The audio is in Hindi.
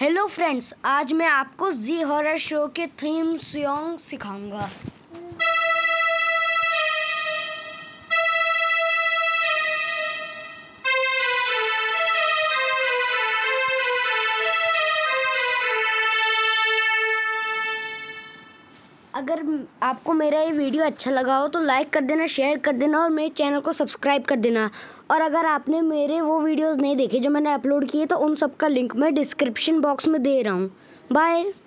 हेलो फ्रेंड्स, आज मैं आपको जी हॉरर शो के थीम सॉन्ग सिखाऊंगा। अगर आपको मेरा ये वीडियो अच्छा लगा हो तो लाइक कर देना, शेयर कर देना और मेरे चैनल को सब्सक्राइब कर देना। और अगर आपने मेरे वो वीडियोस नहीं देखे जो मैंने अपलोड किए तो उन सब का लिंक मैं डिस्क्रिप्शन बॉक्स में दे रहा हूँ। बाय।